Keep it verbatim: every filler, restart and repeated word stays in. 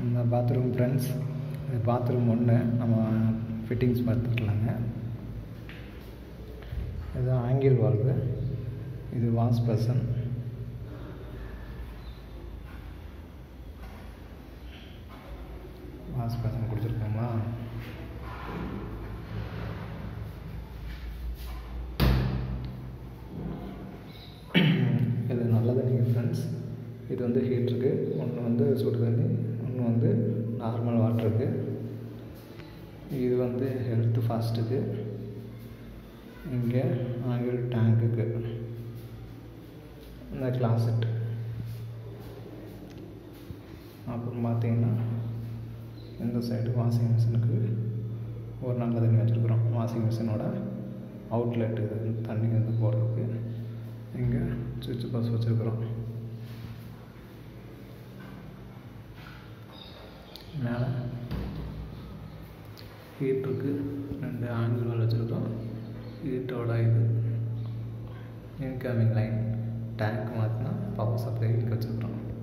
நம்ம bathroom friends, இது bathroom ஒன்று நம்ம ஃபிட்டிங்ஸ் பார்த்துக்கலாங்க. இது ஆங்கிள் வால்வு, இது வாஷ் பேசன், வாஷ் பேசன் கொடுத்துருக்கோமா. இது நல்ல தண்ணிங்க ஃப்ரெண்ட்ஸ். இது வந்து ஹீட்ருக்கு, ஒன்று வந்து சுடு தண்ணி, ஒன்று வந்து நார்மல் வாட்டருக்கு. இது வந்து ஹெல்த் ஃபாஸ்ட்டுக்கு, இங்கே ஆங்கிள் டேங்க்குக்கு, இந்த கிளாசெட். அப்புறம் பார்த்தீங்கன்னா இந்த சைடு வாஷிங் மிஷினுக்கு ஒரு நல்ல தண்ணி வச்சுருக்குறோம். வாஷிங் மிஷினோட அவுட்லெட் இது தண்ணி வந்து போடுறதுக்கு. இங்கே சுவிட்ச் பாக்ஸ் வச்சுருக்குறோம். மேலே ஹீட்டருக்கு ரெண்டு ஆங்கிள் வால் வச்சுருக்கோம். ஹீட்டோட இது இன்கமிங் லைன் டேங்க் மாற்றினா பவர் சப்ளை இங்கே வச்சுருக்குறோம்.